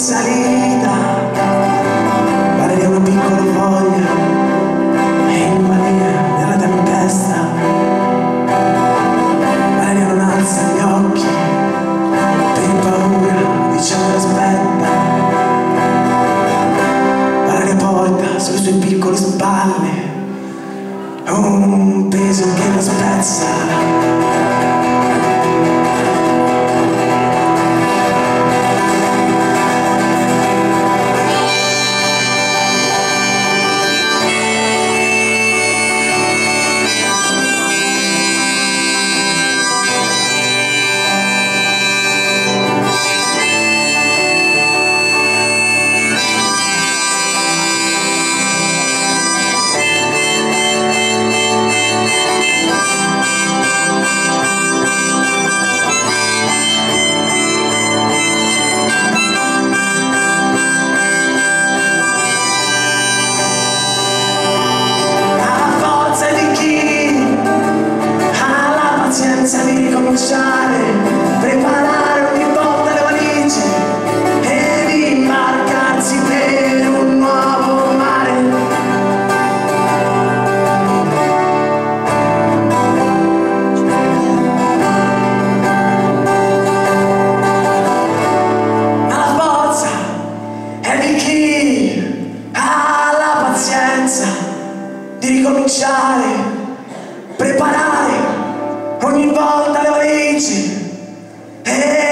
salita, pare di una piccola foglia in balia nella tempesta, pare che non alza gli occhi per paura di ciò che aspetta, pare che porta sulle sue piccole spalle un peso che lo spezza. Di ricominciare, preparare ogni volta le valigie ed imbarcarsi per un nuovo mare. Ma la forza è di chi ha la pazienza di ricominciare, preparare ogni volta le valigie